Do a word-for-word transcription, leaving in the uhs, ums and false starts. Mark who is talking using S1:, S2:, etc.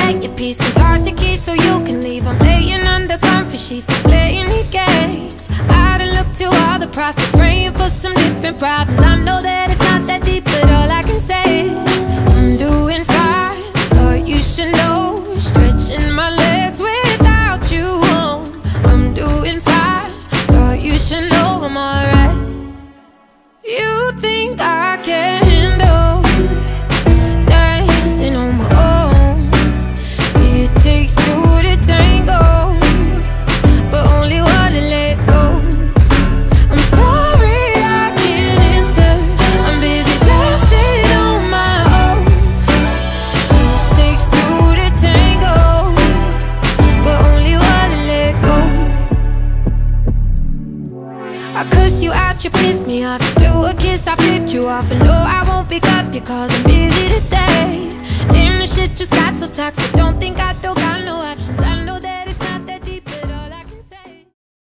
S1: get your peace and toss your keys so you can leave. I'm laying under comfy sheets, not playing these games. I done looked to all the prophets, praying for some different problems. I know that it's not that deep, but all I can say is I'm doing fine. Thought you should know, stretching my legs without you on. I'm doing fine. Thought you should know I'm alright. You think I can handle dancing on my own? It takes two to tango, but only one to let go. I'm sorry I can't answer, I'm busy dancing on my own. It takes two to tango, but only one to let go. I cussed you out, you pissed me off. You blew a kiss, I flipped you off. And no, I won't pick up your calls, I'm busy today. Damn, this shit just got so toxic. Don't think I don't